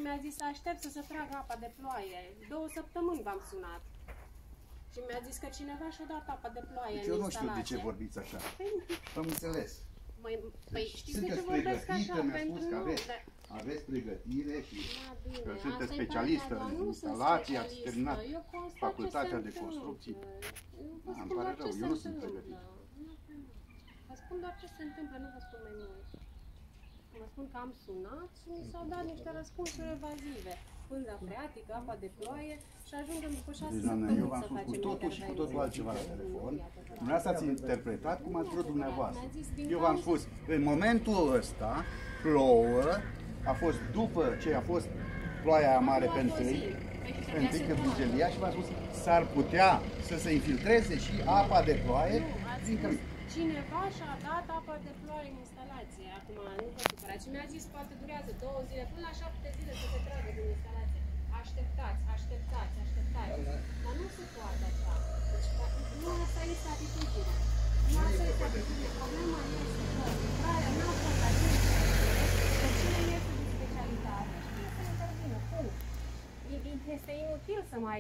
mi-a zis să aștept să se tragă apa de ploaie. 2 săptămâni v-am sunat. Și mi-a zis că cineva și-a dat apa de ploaie Deci în eu nu știu instalație. de ce vorbiți așa. Păi, Am înțeles. Păi știți de ce Sunteți vorbesc pregătită, așa? mi-a spus Pentru că nu, aveți pregătire și da, bine, că asta sunteți e specialistă partea a doua. în Nu sunt instalații, ați specialistă. terminat Eu constat facultatea ce se de construcții. întâmplă. Eu vă Da, îmi spun pare doar rău, ce eu se nu sunt întâmplă. pregătit. Vă spun doar ce se întâmplă, nu vă spun mai mult. Vă spun că am sunat și mi s-au dat niște răspunsuri evazive. Pânza freatică, apa de ploaie și ajungem după 6 Deci, doamnă, eu v-am să spus cu facem totul și cu totul altceva la telefon. Dumneavoastră ați interpretat cum ați vrut dumneavoastră. Eu v-am spus, în momentul ăsta, plouă, a fost după ce a fost ploaia aia mare pe întâi când vigilia și v-am spus, s-ar putea să se infiltreze și apa de ploaie. Cineva și-a dat apa de ploaie în instalație. Acum nu vă supărați. Și mi-a zis poate durează 2 zile, până la 7 zile să se tragă din instalație. Așteptați, așteptați, așteptați. Dar nu se poate așa. Deci, nu asta este atitudinea. Nu asta este atitudinea. Problema este că lucrarea n-a fost atât că cine este de specialitate știe să intervină. Cum? Este inutil să mai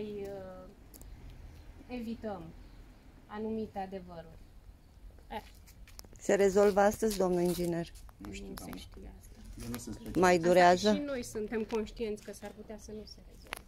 evităm anumite adevăruri. Se rezolvă astăzi, domnul inginer? Nu știu, Nu se doamnă. știe asta. Eu nu sunt specialist. Mai durează? Asta și noi suntem conștienți că s-ar putea să nu se rezolve.